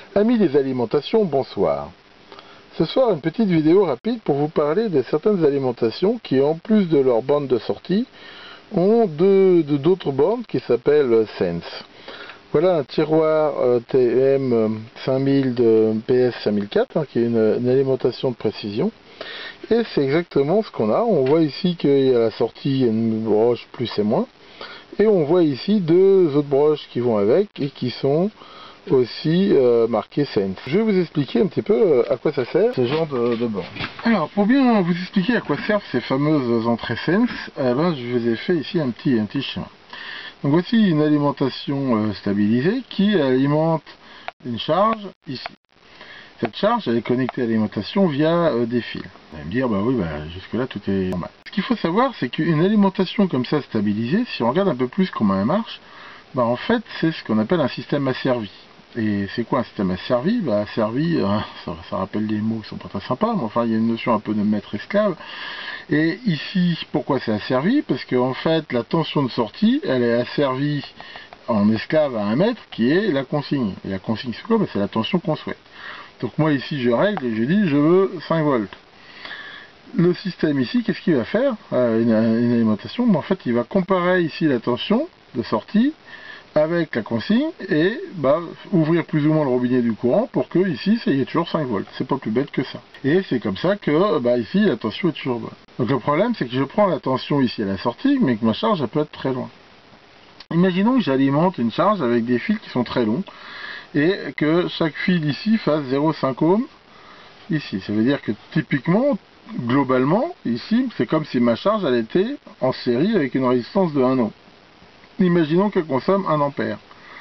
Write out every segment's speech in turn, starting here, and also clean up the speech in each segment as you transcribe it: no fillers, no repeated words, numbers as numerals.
Amis des alimentations, bonsoir. Ce soir, une petite vidéo rapide pour vous parler de certaines alimentations qui, en plus de leur borne de sortie, ont d'autres bornes qui s'appellent Sense. Voilà un tiroir TM 5000 de PS 5004, qui est une alimentation de précision. Et c'est exactement ce qu'on a. On voit ici qu'il y a la sortie une broche plus et moins. Et on voit ici deux autres broches qui vont avec et qui sont aussi marquées Sense. Je vais vous expliquer un petit peu à quoi ça sert ce genre de borne. Alors pour bien vous expliquer à quoi servent ces fameuses entrées Sense, je vous ai fait ici un petit schéma. Donc voici une alimentation stabilisée qui alimente une charge ici. Cette charge elle est connectée à l'alimentation via des fils. Vous allez me dire, bah oui, jusque là tout est normal. Ce qu'il faut savoir, c'est qu'une alimentation comme ça stabilisée, si on regarde un peu plus comment elle marche, en fait c'est ce qu'on appelle un système asservi. Et c'est quoi un système asservi? Asservi, ça rappelle des mots qui sont pas très sympas, mais enfin il y a une notion un peu de maître-esclave. Et ici, pourquoi c'est asservi? Parce qu'en fait la tension de sortie, elle est asservie en esclave à un maître qui est la consigne. Et la consigne c'est quoi? C'est la tension qu'on souhaite. Donc moi ici je règle et je dis je veux 5 volts. Le système ici, qu'est-ce qu'il va faire? Une alimentation, en fait il va comparer ici la tension de sortie avec la consigne et ouvrir plus ou moins le robinet du courant pour que ici ça y ait toujours 5 volts. C'est pas plus bête que ça. Et c'est comme ça que ici la tension est toujours bonne. Donc le problème c'est que je prends la tension ici à la sortie mais que ma charge elle peut être très loin. Imaginons que j'alimente une charge avec des fils qui sont très longs et que chaque fil ici fasse 0,5 ohm ici. Ça veut dire que typiquement, globalement, ici, c'est comme si ma charge elle était en série avec une résistance de 1 ohm. Imaginons qu'elle consomme 1 ampère.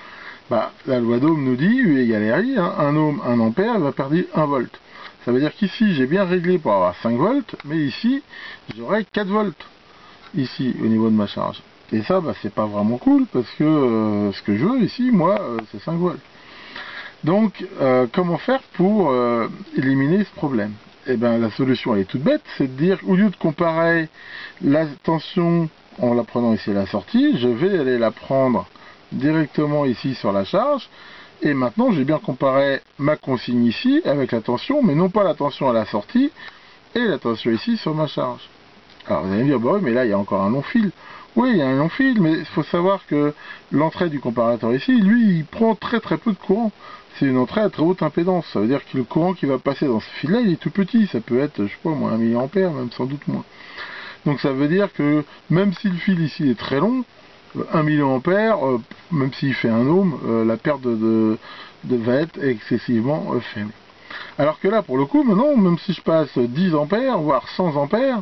La loi d'Ohm nous dit, U égale RI, 1 ohm, 1 ampère, elle va perdre 1 volt. Ça veut dire qu'ici, j'ai bien réglé pour avoir 5 volts, mais ici, j'aurai 4 volts, ici, au niveau de ma charge. Et ça, c'est pas vraiment cool, parce que ce que je veux ici, moi, c'est 5 volts. Donc, comment faire pour éliminer ce problème? Eh bien, la solution, elle est toute bête, c'est de dire, au lieu de comparer la tension en la prenant ici à la sortie, je vais aller la prendre directement ici sur la charge, et maintenant, j'ai bien comparé ma consigne ici avec la tension, mais non pas la tension à la sortie, et la tension ici sur ma charge. Alors, vous allez me dire, oui, mais là, il y a encore un long fil. Oui, il y a un long fil, mais il faut savoir que l'entrée du comparateur ici, lui, il prend très très peu de courant. C'est une entrée à très haute impédance. Ça veut dire que le courant qui va passer dans ce fil-là, il est tout petit. Ça peut être, je sais pas moi, 1 mA, même sans doute moins. Donc ça veut dire que même si le fil ici est très long, 1 mA, même s'il fait 1 ohm, la perte va être excessivement faible. Alors que là, pour le coup, maintenant, même si je passe 10 ampères, voire 100 ampères,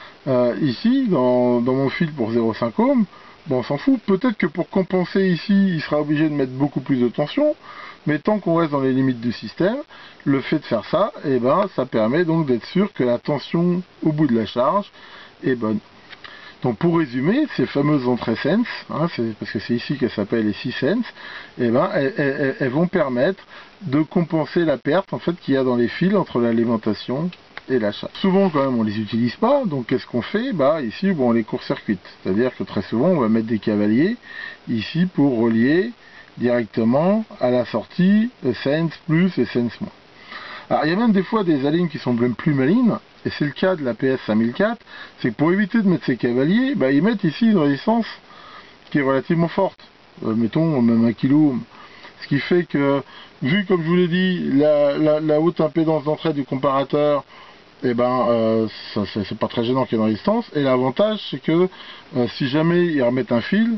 ici, dans mon fil pour 0,5 ohm, on s'en fout. Peut-être que pour compenser ici, il sera obligé de mettre beaucoup plus de tension, mais tant qu'on reste dans les limites du système, le fait de faire ça, ça permet donc d'être sûr que la tension au bout de la charge est bonne. Donc pour résumer, ces fameuses entrées Sense, parce que c'est ici qu'elles s'appellent les 6 Sense, elles vont permettre de compenser la perte en fait qu'il y a dans les fils entre l'alimentation et la charge. Souvent quand même on les utilise pas, donc qu'est-ce qu'on fait? Ici on les court-circuite, c'est-à-dire que très souvent on va mettre des cavaliers ici pour relier directement à la sortie Sense plus et Sense moins. Alors il y a même des fois des alignes qui sont même plus malines, et c'est le cas de la PS 5004, c'est que pour éviter de mettre ces cavaliers, ils mettent ici une résistance qui est relativement forte, mettons même 1 kilo. Ce qui fait que, vu comme je vous l'ai dit, la haute impédance d'entrée du comparateur, c'est pas très gênant qu'il y ait une résistance, et l'avantage c'est que si jamais ils remettent un fil,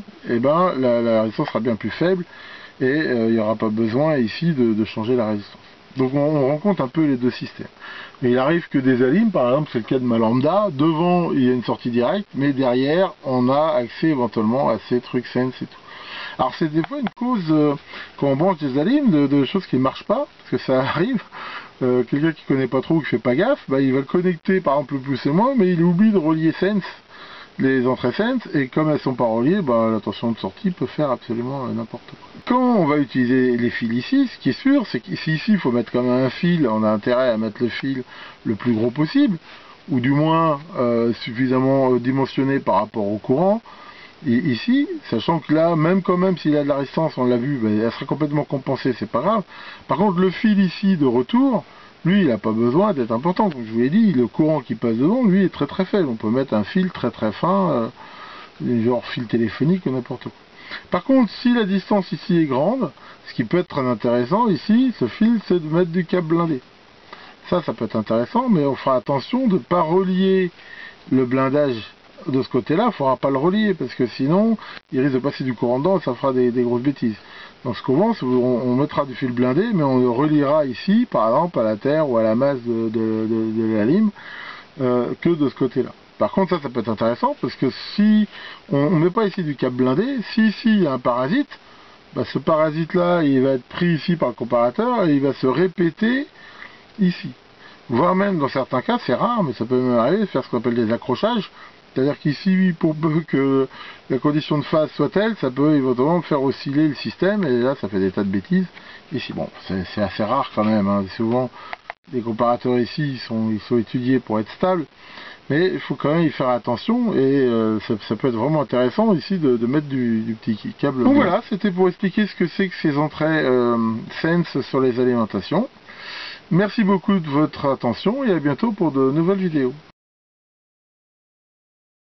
la résistance sera bien plus faible, et il n'y aura pas besoin ici de changer la résistance. Donc on rencontre un peu les deux systèmes. Mais il arrive que des alimes, par exemple c'est le cas de ma lambda, devant il y a une sortie directe, mais derrière on a accès éventuellement à ces trucs Sense et tout. Alors c'est des fois une cause, quand on branche des alimes, de choses qui ne marchent pas, parce que ça arrive. Quelqu'un qui connaît pas trop ou qui fait pas gaffe, il va le connecter par exemple le plus et moins, mais il oublie de relier Sense, les entrées Sense, et comme elles sont pas reliées, la tension de sortie peut faire absolument n'importe quoi. Quand on va utiliser les fils ici, ce qui est sûr, c'est qu'ici il faut mettre quand même un fil, on a intérêt à mettre le fil le plus gros possible, ou du moins suffisamment dimensionné par rapport au courant. ici, sachant que là, même quand même s'il a de la résistance, on l'a vu, ben, elle serait complètement compensée, c'est pas grave. Par contre, le fil ici de retour, lui, il n'a pas besoin d'être important. Comme je vous l'ai dit, le courant qui passe devant, lui, est très très faible. On peut mettre un fil très très fin, genre fil téléphonique ou n'importe quoi. Par contre, si la distance ici est grande, ce qui peut être très intéressant ici, ce fil, c'est de mettre du câble blindé. Ça peut être intéressant, mais on fera attention de ne pas relier le blindage de ce côté-là. Il ne faudra pas le relier, parce que sinon, il risque de passer du courant dedans et ça fera des grosses bêtises. Donc ce qu'on va, on mettra du fil blindé, mais on le reliera ici, par exemple, à la terre ou à la masse de la lime, que de ce côté-là. Par contre, ça peut être intéressant, parce que si on ne met pas ici du câble blindé, si ici il y a un parasite, bah, ce parasite-là, il va être pris ici par le comparateur et il va se répéter ici. Voire même, dans certains cas, c'est rare, mais ça peut même arriver de faire ce qu'on appelle des accrochages. C'est-à-dire qu'ici, pour peu que la condition de phase soit telle, ça peut éventuellement faire osciller le système, et là, ça fait des tas de bêtises. Ici, bon, c'est assez rare quand même, hein. Souvent, les comparateurs ici, ils sont étudiés pour être stables, mais il faut quand même y faire attention, et ça peut être vraiment intéressant ici de mettre du petit câble. Donc voilà, c'était pour expliquer ce que c'est que ces entrées Sense sur les alimentations. Merci beaucoup de votre attention, et à bientôt pour de nouvelles vidéos.